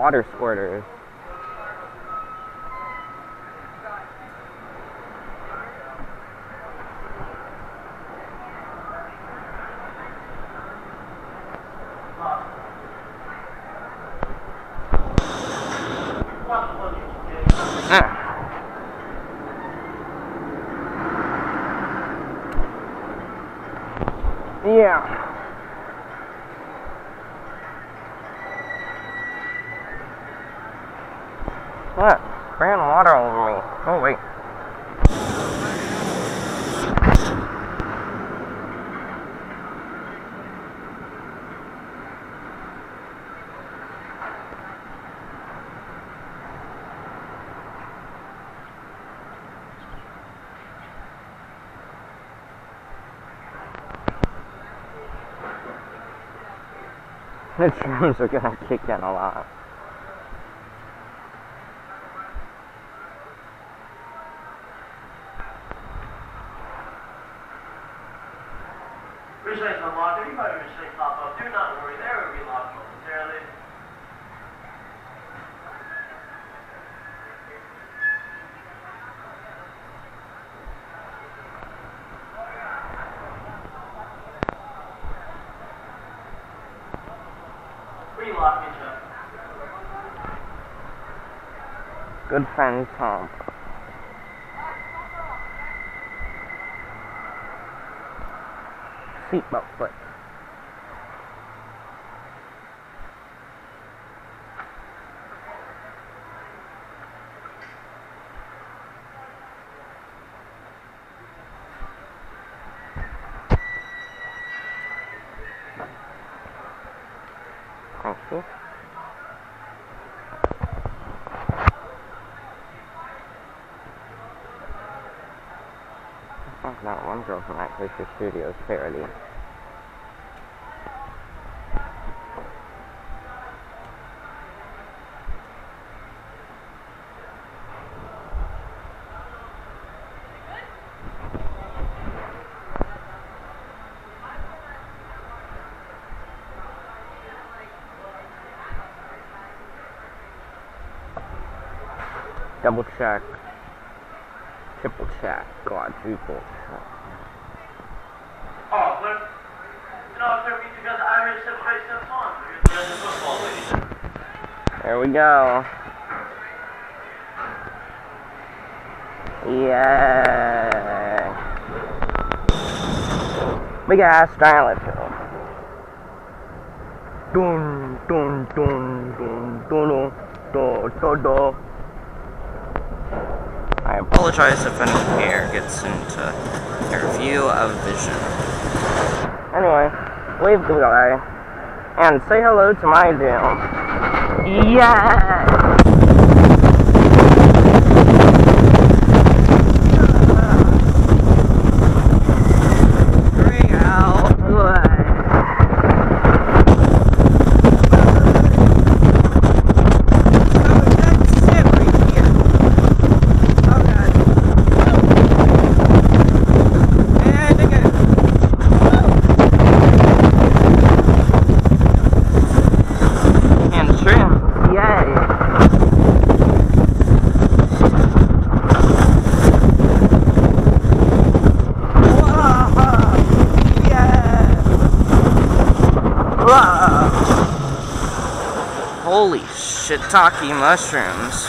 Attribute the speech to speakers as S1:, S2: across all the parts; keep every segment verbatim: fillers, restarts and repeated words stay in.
S1: water squirters. Ah. Yeah. What? Ran water over me. Oh, wait. The drums are gonna kick in a lot.
S2: Restraints unlocked. If you find a restraint pop up, do not worry. They will be locked momentarily. Relock each other.
S1: Good friend Tom. Seatbelt foot. Thank you. I think that one girl from that Fisher Studios parody. Double check, triple check, quadruple check.
S2: Oh, but you know, it's everything because Irish step straight steps on. Here's the rest of football, ladies.
S1: There we go. Yeah. Big ass stylish. Dun dun dun dun dun dun dun dun. I apologize if any air gets into your view of vision. Anyway, wave goodbye and say hello to my doom. Yeah! Bring out blood. Holy shiitake mushrooms.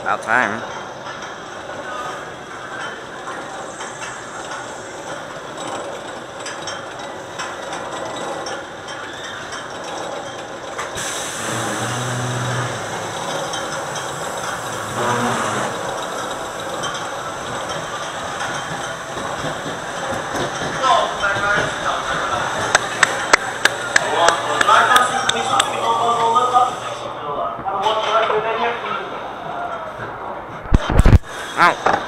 S1: About time. Ow.